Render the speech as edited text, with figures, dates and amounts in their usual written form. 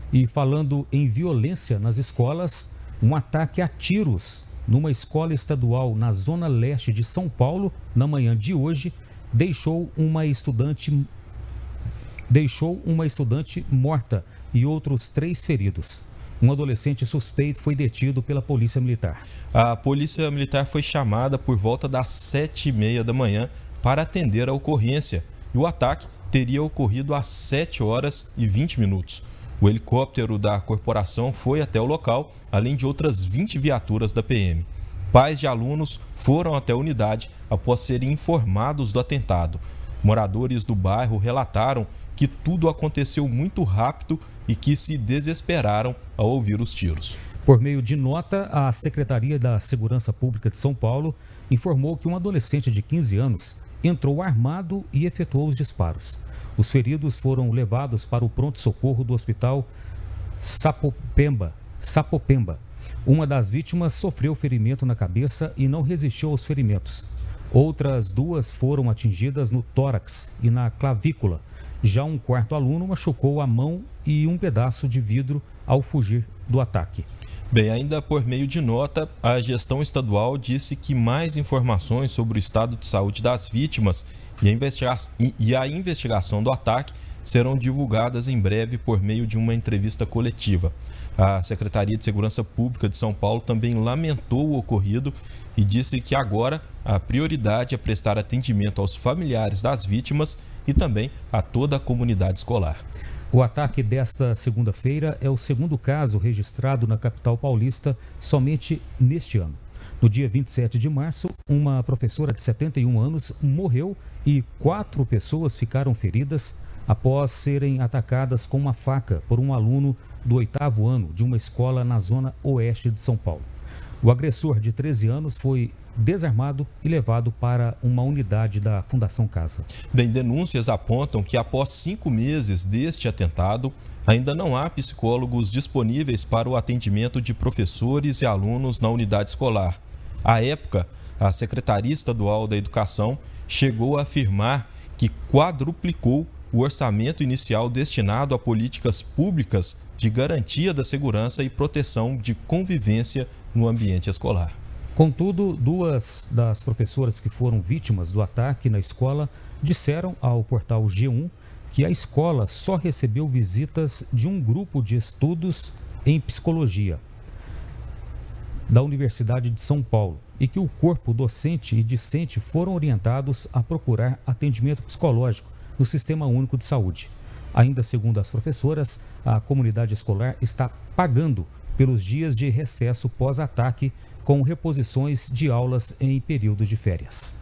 E falando em violência nas escolas, um ataque a tiros numa escola estadual na zona leste de São Paulo, na manhã de hoje, deixou uma estudante morta e outros 3 feridos. Um adolescente suspeito foi detido pela Polícia Militar. A Polícia Militar foi chamada por volta das 7h30 da manhã para atender a ocorrência. E o ataque teria ocorrido às 7h20. O helicóptero da corporação foi até o local, além de outras 20 viaturas da PM. Pais de alunos foram até a unidade após serem informados do atentado. Moradores do bairro relataram que tudo aconteceu muito rápido e que se desesperaram ao ouvir os tiros. Por meio de nota, a Secretaria da Segurança Pública de São Paulo informou que um adolescente de 15 anos entrou armado e efetuou os disparos. Os feridos foram levados para o pronto-socorro do Hospital Sapopemba. Uma das vítimas sofreu ferimento na cabeça e não resistiu aos ferimentos. Outras 2 foram atingidas no tórax e na clavícula. Já um 4º aluno machucou a mão e um pedaço de vidro ao fugir do ataque. Bem, ainda por meio de nota, a gestão estadual disse que mais informações sobre o estado de saúde das vítimas e a investigação do ataque serão divulgadas em breve por meio de uma entrevista coletiva. A Secretaria de Segurança Pública de São Paulo também lamentou o ocorrido e disse que agora a prioridade é prestar atendimento aos familiares das vítimas e também a toda a comunidade escolar. O ataque desta segunda-feira é o 2º caso registrado na capital paulista somente neste ano. No dia 27 de março, uma professora de 71 anos morreu e 4 pessoas ficaram feridas após serem atacadas com uma faca por um aluno do 8º ano de uma escola na zona oeste de São Paulo. O agressor de 13 anos foi desarmado e levado para uma unidade da Fundação Casa. Bem, denúncias apontam que após 5 meses deste atentado, ainda não há psicólogos disponíveis para o atendimento de professores e alunos na unidade escolar. À época, a Secretaria Estadual da Educação chegou a afirmar que quadruplicou o orçamento inicial destinado a políticas públicas de garantia da segurança e proteção de convivência no ambiente escolar. Contudo, 2 das professoras que foram vítimas do ataque na escola disseram ao portal G1 que a escola só recebeu visitas de um grupo de estudos em psicologia da Universidade de São Paulo e que o corpo docente e discente foram orientados a procurar atendimento psicológico no Sistema Único de Saúde. Ainda segundo as professoras, a comunidade escolar está pagando pelos dias de recesso pós-ataque com reposições de aulas em período de férias.